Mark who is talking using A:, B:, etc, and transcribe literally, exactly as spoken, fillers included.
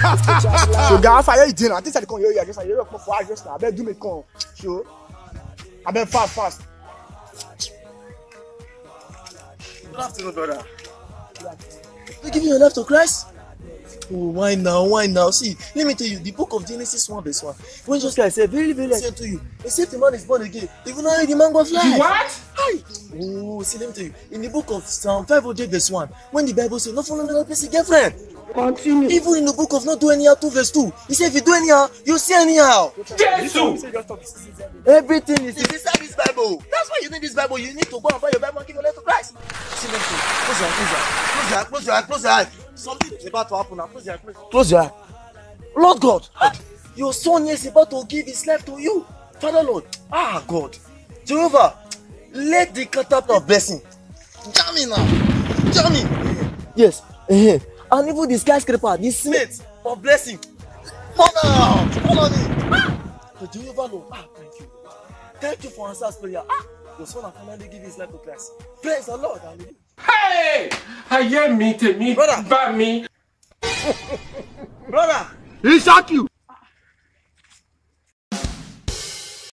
A: So guys, fire you dinner. I think I come here. I just I hear up for just now. I better do me come. So I better fast fast.
B: Good afternoon, brother.
C: They give you your life to Christ? Oh, why now? Why now? See, let me tell you, the book of Genesis one verse one. When just guy said, very, very, I said to you, except the man is born again, even though the man goes fly.
B: What?
C: Hi. Oh, see, let me tell you, in the book of Psalm five hundred verse one, when the Bible says, not follow the person girlfriend.
A: Continue.
C: Even in the book of not do anyhow two verse two, he said, if you do anyhow, you see anyhow.
B: Jesus!
C: Everything is inside this Bible. That's why you need this Bible. You need to go and buy your Bible and give your life to Christ. See, let me tell you, close your eye, close your eye, close your eye, close your eye. Something is about to happen now. Close your eye, close, close your eye. Lord God, ah, your son is about to give his life to you. Father Lord, ah God, Jehovah, let the catapult of blessing jam me now, jam me. Yes, uh-huh. And even the skyscraper, the smith of blessing, follow, follow me. Ah, so Jehovah Lord, ah, thank you, thank you for answers prayer. Ah, your son has finally given his life to Christ. Praise the Lord. Hallelujah.
B: Hey! I hear me, me,
C: Brother.
B: by me.
C: Brother,
A: He shock you.